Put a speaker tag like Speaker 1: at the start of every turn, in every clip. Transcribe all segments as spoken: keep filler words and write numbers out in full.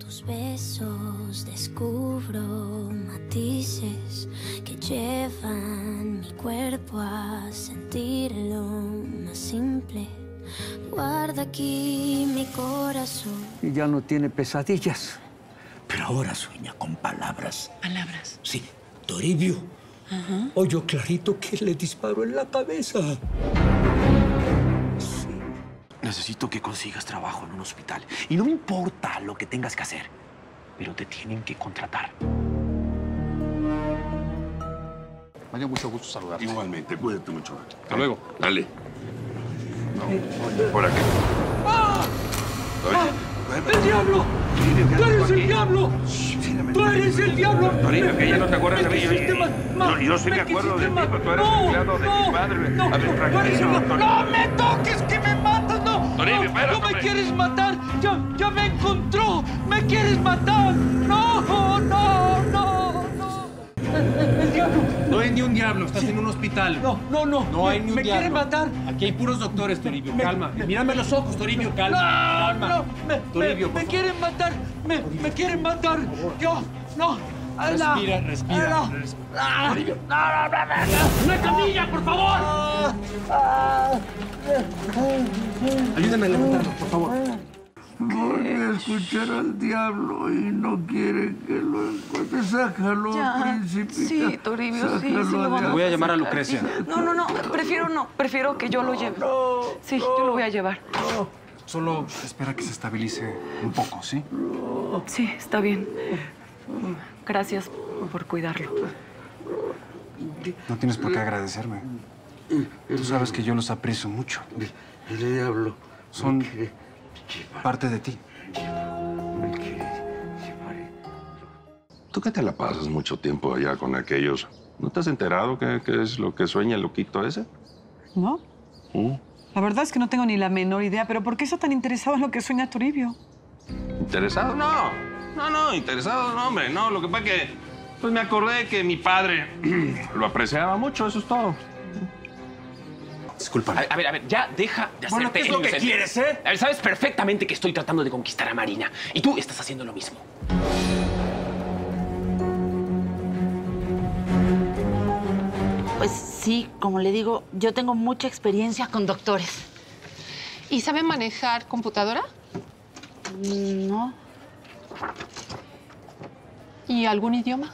Speaker 1: tus besos descubro matices que llevan mi cuerpo a sentirlo más simple. Guarda aquí mi corazón.
Speaker 2: Y ya no tiene pesadillas.
Speaker 3: Pero ahora sueña con palabras.
Speaker 4: ¿Palabras?
Speaker 3: Sí, Toribio.
Speaker 4: Ajá.
Speaker 3: Oyó clarito que le disparó en la cabeza. Sí.
Speaker 5: Necesito que consigas trabajo en un hospital. Y no me importa lo que tengas que hacer, pero te tienen que contratar.
Speaker 6: Me dio mucho gusto saludarte.
Speaker 7: Igualmente, cuídate mucho.
Speaker 6: Hasta luego.
Speaker 7: Dale. No, por aquí.
Speaker 2: ¡Ah! ¡Ah! ¡El diablo! ¡Tú eres el diablo! ¡Tú eres el diablo!
Speaker 7: Toribio, que ya no te acuerdas de mí.
Speaker 2: No,
Speaker 7: yo sí me acuerdo de ti, pero tú eres empleado de mi padre.
Speaker 2: No,
Speaker 7: A ver, tranquilo.
Speaker 2: ¡No me toques, que me matas! ¡No!
Speaker 7: Toribio, espérate,
Speaker 2: ¡No me
Speaker 7: hombre.
Speaker 2: quieres matar! ¡Ya, ya me encontró! ¡Me quieres matar! ¡No, no, no, no! ¡El diablo!
Speaker 8: No hay ni un diablo, estás en un hospital.
Speaker 2: No, no, no.
Speaker 8: No hay ni un
Speaker 2: ¿Me
Speaker 8: diablo.
Speaker 2: quieren matar?
Speaker 8: Aquí hay puros doctores, Toribio.
Speaker 2: Me-
Speaker 8: Calma.
Speaker 2: me-
Speaker 8: Mírame a los ojos, Toribio. Calma.
Speaker 2: No,
Speaker 8: Calma.
Speaker 2: no, me,
Speaker 8: Toribio,
Speaker 2: me,
Speaker 8: por
Speaker 2: me
Speaker 8: favor.
Speaker 2: quieren matar, me, me quieren matar. Yo, no. Ay, no.
Speaker 8: Respira, respira.
Speaker 2: Ay, no.
Speaker 8: res-
Speaker 2: Ah,
Speaker 8: Toribio.
Speaker 2: no, no, no, no.
Speaker 8: ¡Una camilla, por favor!
Speaker 2: Ah, ah.
Speaker 8: Ayúdame a levantarlo, por favor.
Speaker 3: Voy a escuchar al diablo y no quiere que lo encuentre. Sácalo,
Speaker 4: Ya.
Speaker 3: principita.
Speaker 4: Sí, Toribio, sí, sí
Speaker 3: Sácalo
Speaker 4: lo vamos
Speaker 3: de
Speaker 4: a
Speaker 8: Voy a llamar a
Speaker 4: sacar,
Speaker 8: Lucrecia.
Speaker 4: sí. No, no, no, prefiero no, prefiero que yo lo lleve.
Speaker 3: No,
Speaker 4: Sí, yo lo voy a llevar.
Speaker 8: Solo espera que se estabilice un poco, ¿sí?
Speaker 4: Sí, está bien. Gracias por cuidarlo.
Speaker 8: No tienes por qué agradecerme. Tú sabes que yo los aprecio mucho.
Speaker 3: El diablo.
Speaker 8: Son
Speaker 3: me quiere llevar,
Speaker 8: parte de ti.
Speaker 3: me quiere llevar.
Speaker 7: ¿Tú qué te la pasas mucho tiempo allá con aquellos? ¿No te has enterado qué, qué es lo que sueña el loquito ese?
Speaker 9: ¿No?
Speaker 7: ¿Mm?
Speaker 9: La verdad es que no tengo ni la menor idea, pero ¿por qué está tan interesado en lo que sueña Toribio?
Speaker 7: ¿Interesado? No. No, no, interesado, no, hombre. No, lo que pasa es que pues me acordé que mi padre lo apreciaba mucho, eso es todo.
Speaker 8: Discúlpame.
Speaker 5: A, a ver, a ver, ya deja de hacerte
Speaker 8: Bueno, ¿qué es
Speaker 5: el
Speaker 8: lo que
Speaker 5: inocente.
Speaker 8: quieres, eh?
Speaker 5: A ver, sabes perfectamente que estoy tratando de conquistar a Marina. Y tú estás haciendo lo mismo.
Speaker 10: Pues sí, como le digo, yo tengo mucha experiencia con doctores.
Speaker 11: ¿Y sabe manejar computadora?
Speaker 10: No,
Speaker 11: ¿Y algún idioma?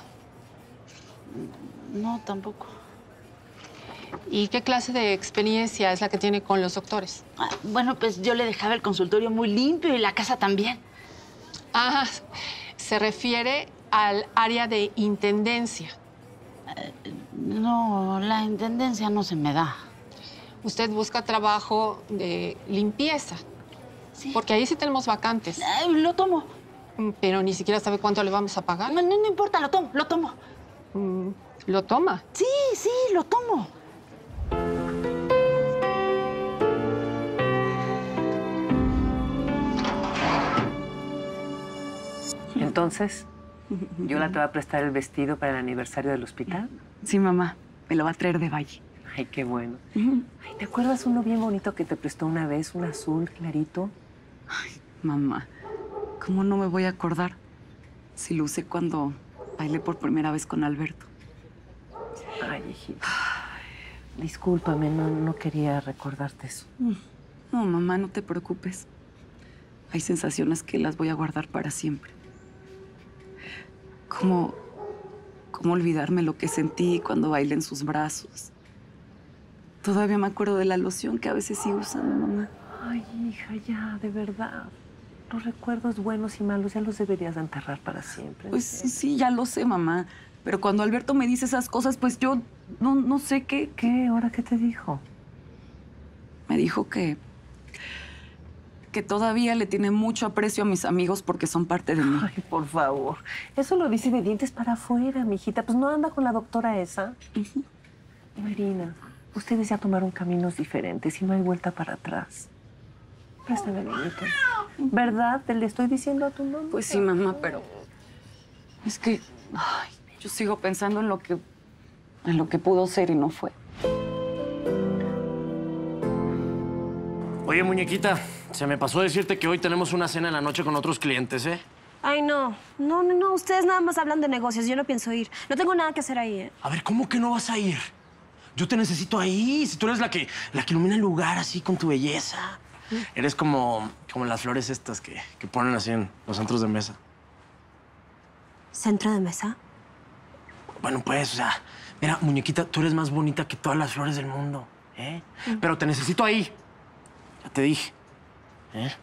Speaker 10: no, tampoco.
Speaker 11: ¿Y qué clase de experiencia es la que tiene con los doctores?
Speaker 10: Ah, bueno, pues yo le dejaba el consultorio muy limpio y la casa también.
Speaker 11: Ah, se refiere al área de intendencia.
Speaker 10: No, la intendencia no se me da.
Speaker 11: Usted busca trabajo de limpieza,
Speaker 10: Sí.
Speaker 11: porque ahí sí tenemos vacantes,
Speaker 10: Ay, lo tomo.
Speaker 11: pero ni siquiera sabe cuánto le vamos a pagar.
Speaker 10: No, no, no importa, lo tomo, lo tomo.
Speaker 11: Mm, ¿Lo toma?
Speaker 10: Sí, sí, lo tomo.
Speaker 12: Entonces, ¿Yola te va a prestar el vestido para el aniversario del hospital?
Speaker 9: Sí, mamá, me lo va a traer de Valle.
Speaker 12: Ay, qué bueno. Ay, ¿te acuerdas uno bien bonito que te prestó una vez, un azul clarito?
Speaker 9: Ay, mamá, ¿cómo no me voy a acordar si lo usé cuando bailé por primera vez con Alberto?
Speaker 12: Ay, hijita. Discúlpame, no, no quería recordarte eso.
Speaker 9: No, mamá, no te preocupes. Hay sensaciones que las voy a guardar para siempre. ¿Cómo, cómo olvidarme lo que sentí cuando bailé en sus brazos? Todavía me acuerdo de la loción que a veces sigo usando, mamá.
Speaker 12: Ay, hija, ya, de verdad. Los recuerdos buenos y malos ya los deberías de enterrar para siempre.
Speaker 9: Pues sí, sí, ya lo sé, mamá. Pero cuando Alberto me dice esas cosas, pues yo no, no sé qué.
Speaker 12: ¿Qué? ¿Ahora qué te dijo?
Speaker 9: Me dijo que... que todavía le tiene mucho aprecio a mis amigos porque son parte de mí.
Speaker 12: Ay, por favor. Eso lo dice de dientes para afuera, mijita. Pues no anda con la doctora esa.
Speaker 9: Ujú.
Speaker 12: Marina, ustedes ya tomaron caminos diferentes y no hay vuelta para atrás. Préstame, niñito. ¿Verdad? Te le estoy diciendo a tu mamá.
Speaker 9: Pues sí, mamá, pero... es que... ay, yo sigo pensando en lo que... en lo que pudo ser y no fue.
Speaker 13: Oye, muñequita, se me pasó decirte que hoy tenemos una cena en la noche con otros clientes, ¿eh? Ay, no. No, no, no. Ustedes nada más hablan de negocios. Yo no pienso ir. No tengo nada que hacer ahí, ¿eh?
Speaker 5: A ver, ¿cómo que no vas a ir? Yo te necesito ahí. Si tú eres la que, la que ilumina el lugar así con tu belleza. Eres como, como las flores estas que, que ponen así en los centros de mesa.
Speaker 13: ¿Centro de mesa?
Speaker 5: Bueno, pues, o sea, mira, muñequita, tú eres más bonita que todas las flores del mundo, ¿eh? Mm. Pero te necesito ahí. Ya te dije, ¿eh?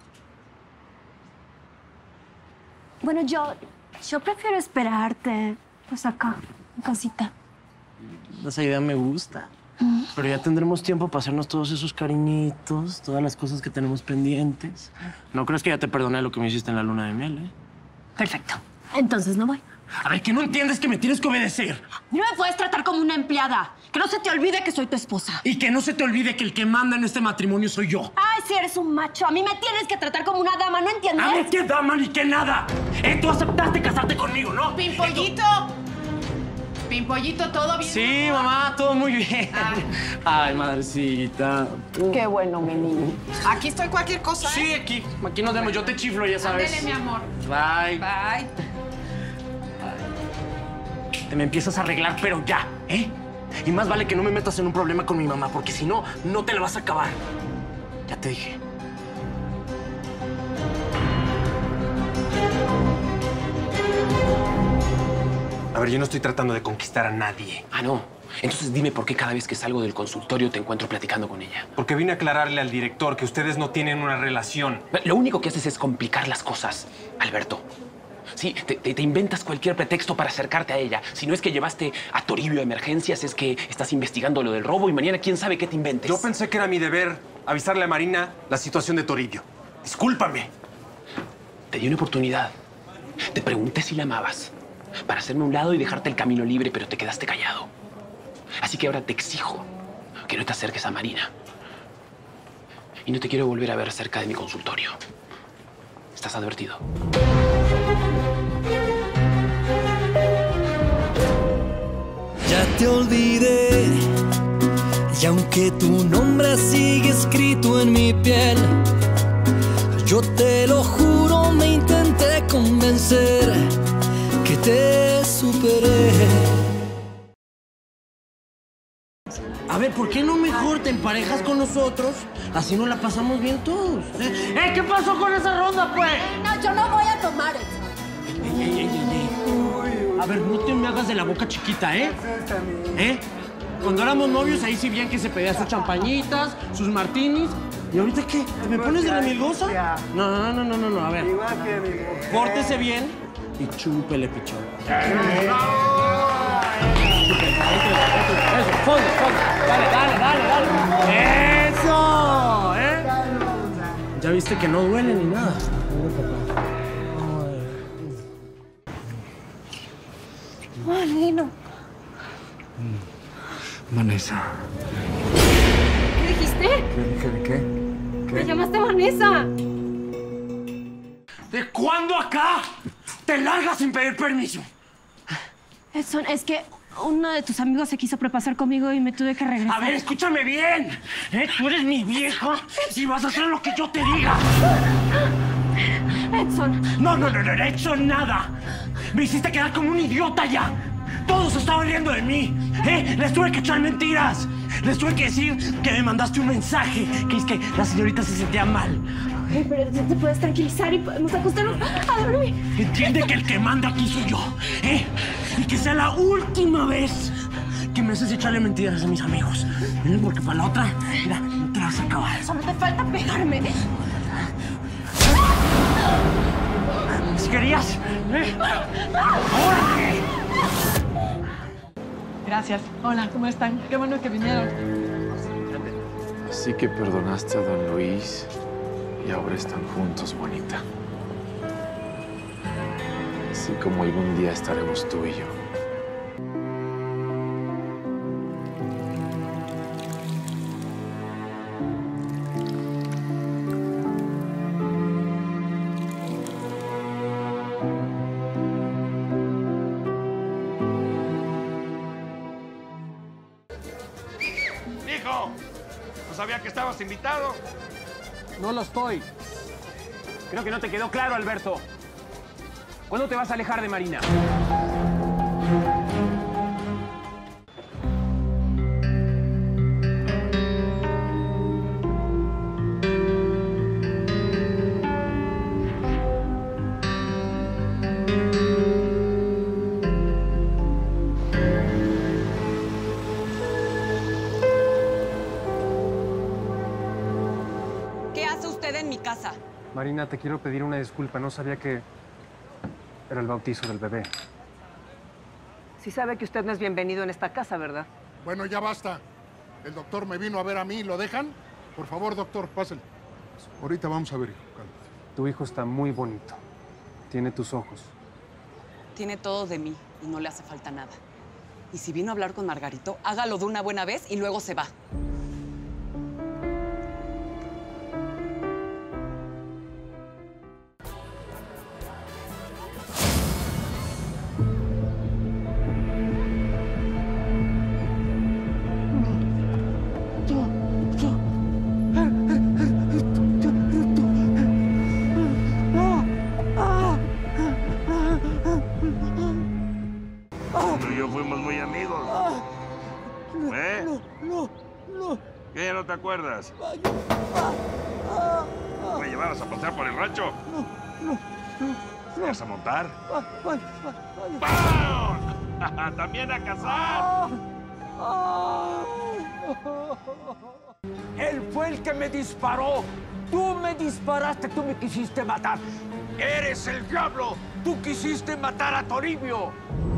Speaker 13: Bueno, yo, yo prefiero esperarte, pues acá, en casita.
Speaker 5: Esa idea me gusta. Mm. Pero ya tendremos tiempo para hacernos todos esos cariñitos, todas las cosas que tenemos pendientes. No crees que ya te perdoné lo que me hiciste en la luna de miel, ¿eh?
Speaker 13: Perfecto. Entonces no voy.
Speaker 5: A ver, que no entiendes que me tienes que obedecer.
Speaker 13: No me puedes tratar como una empleada. Que no se te olvide que soy tu esposa.
Speaker 5: Y que no se te olvide que el que manda en este matrimonio soy yo.
Speaker 13: Ay, si eres un macho. A mí me tienes que tratar como una dama, ¿no entiendes?
Speaker 5: A ver, ¿qué dama ni qué nada? ¿Eh? Tú aceptaste casarte conmigo, ¿no?
Speaker 11: ¡Pimpollito! ¿Pimpollito, todo bien?
Speaker 5: Sí, mamá, todo muy bien. Ah. Ay, madrecita.
Speaker 11: Qué bueno, mi niño. Aquí estoy cualquier cosa, ¿eh?
Speaker 5: Sí, aquí. Aquí nos vemos. Yo te chiflo, ya sabes.
Speaker 11: Ándele, mi amor.
Speaker 5: Bye.
Speaker 11: Bye.
Speaker 5: Te me empiezas a arreglar, pero ya, ¿eh? Y más vale que no me metas en un problema con mi mamá, porque si no, no te la vas a acabar. Ya te dije.
Speaker 8: A ver, yo no estoy tratando de conquistar a nadie.
Speaker 5: Ah, no. Entonces dime por qué cada vez que salgo del consultorio te encuentro platicando con ella.
Speaker 8: Porque vine a aclararle al director que ustedes no tienen una relación.
Speaker 5: Lo único que haces es complicar las cosas, Alberto. Sí, te, te, te inventas cualquier pretexto para acercarte a ella. Si no es que llevaste a Toribio a emergencias, es que estás investigando lo del robo y mañana quién sabe qué te inventes.
Speaker 8: Yo pensé que era mi deber avisarle a Marina la situación de Toribio. Discúlpame.
Speaker 5: Te di una oportunidad. Te pregunté si la amabas para hacerme a un lado y dejarte el camino libre, pero te quedaste callado. Así que ahora te exijo que no te acerques a Marina. Y no te quiero volver a ver cerca de mi consultorio. Estás advertido.
Speaker 14: Ya te olvidé, y aunque tu nombre sigue escrito en mi piel, yo te lo juro, me intenté convencer que te superé.
Speaker 5: A ver, ¿por qué no mejor te emparejas con nosotros? Así nos la pasamos bien todos. ¿Eh? ¿Eh? ¿Qué pasó con esa ronda, pues?
Speaker 13: No, yo no voy a tomar eso.
Speaker 5: Ey, ey, ey, ey. A ver, no te me hagas de la boca chiquita, ¿eh? ¿Eh? Cuando éramos novios, ahí sí bien que se pedía sus champañitas, sus martinis. ¿Y ahorita qué? ¿Te me pones de la milgosa? No, no, no, no, no, no. A ver. Pórtese bien y chúpele, pichón. Eso, fondo, fondo. Dale, dale, dale, dale. ¡Eso! ¿Eh? Ya viste que no duele ni nada.
Speaker 13: Oh, Lino.
Speaker 3: Vanessa.
Speaker 13: ¿Qué dijiste?
Speaker 3: ¿Qué dije de qué? ¿Qué?
Speaker 13: Me llamaste Vanessa.
Speaker 5: ¿De cuándo acá te largas sin pedir permiso?
Speaker 13: Edson, es que uno de tus amigos se quiso propasar conmigo y me tuve que regresar.
Speaker 5: A ver, escúchame bien. ¿Eh? Tú eres mi vieja y vas a hacer lo que yo te diga.
Speaker 13: Edson.
Speaker 5: No, no, no, no, Edson, nada. Me hiciste quedar como un idiota ya. Todos estaban riendo de mí. ¿Eh? Les tuve que echar mentiras. Les tuve que decir que me mandaste un mensaje, que es que la señorita se sentía mal.
Speaker 13: Ay, pero te puedes tranquilizar y podemos acostarnos a dormir.
Speaker 5: Entiende que el que manda aquí soy yo, ¿eh? Y que sea la última vez que me haces echarle mentiras a mis amigos. ¿Eh? Porque para la otra, mira, no te vas a acabar.
Speaker 13: Solo te falta pegarme.
Speaker 5: Si querías, ¿eh? ¡Órale!
Speaker 11: Gracias. Hola, ¿cómo están? Qué bueno que vinieron.
Speaker 15: Así que perdonaste a don Luis y ahora están juntos, bonita. Así como algún día estaremos tú y yo.
Speaker 7: Hijo, no sabía que estabas invitado.
Speaker 5: No lo estoy. Creo que no te quedó claro, Alberto.
Speaker 8: ¿Cuándo te vas a alejar de Marina?
Speaker 16: ¿Qué hace usted en mi casa?
Speaker 8: Marina, te quiero pedir una disculpa. No sabía que era el bautizo del bebé.
Speaker 12: Sí sabe que usted no es bienvenido en esta casa, ¿verdad?
Speaker 6: Bueno, ya basta. El doctor me vino a ver a mí. ¿Lo dejan? Por favor, doctor, pásale. Ahorita vamos a ver, hijo. Cálmate.
Speaker 8: Tu hijo está muy bonito. Tiene tus ojos.
Speaker 16: Tiene todo de mí y no le hace falta nada. Y si vino a hablar con Margarito, hágalo de una buena vez y luego se va.
Speaker 7: Tú y yo fuimos muy amigos. ¿Eh?
Speaker 3: No, no.
Speaker 7: ¿Qué? ¿No te acuerdas? ¿Me llevabas a pasear por el rancho?
Speaker 3: No, no,
Speaker 7: ¿Me vas a montar?
Speaker 3: Vaya,
Speaker 7: ¡Vamos! ¡También a cazar!
Speaker 2: Él fue el que me disparó. Tú me disparaste, tú me quisiste matar. ¡Eres el diablo! ¡Tú quisiste matar a Toribio!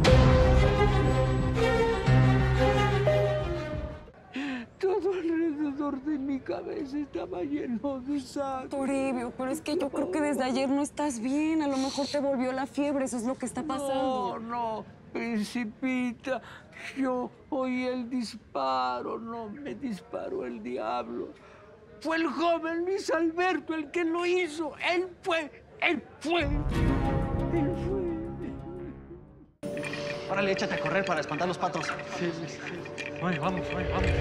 Speaker 3: Todo alrededor de mi cabeza estaba lleno de sangre.
Speaker 9: Toribio, pero es que yo creo que desde ayer no estás bien. A lo mejor te volvió la fiebre, eso es lo que está pasando.
Speaker 3: No, no, Principita. Yo oí el disparo, no me disparó el diablo. Fue el joven Luis Alberto el que lo hizo. Él fue, él fue, él fue.
Speaker 17: Órale, échate a correr para espantar los patos.
Speaker 3: Sí, sí, sí.
Speaker 17: Oye, vamos, oye, vamos.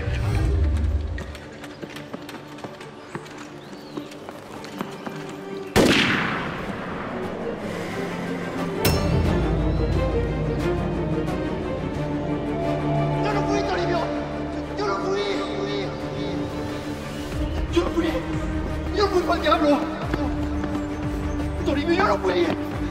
Speaker 2: ¡Yo no fui, Toribio! ¡Yo no fui! ¡Yo no fui! ¡Yo no fui para el diablo! ¡Toribio, yo no fui!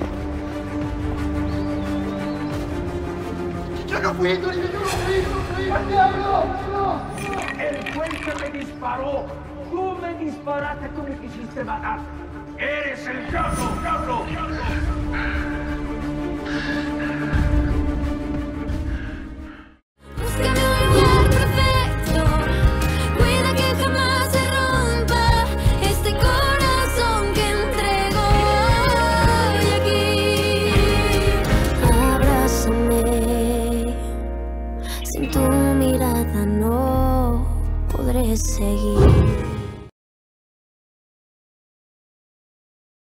Speaker 2: ¡Yo no fui, Toribio! ¡Yo no fui! ¡Yo no fui! ¡Al diablo! ¡No!
Speaker 3: Él fue el que me disparó. Tú me disparaste, tú me quisiste matar. Eres el diablo, diablo, diablo.
Speaker 1: Búscame un lugar perfecto, cuida que jamás se rompa este corazón que entrego hoy aquí. Abrázame, sin tu mirada no podré seguir.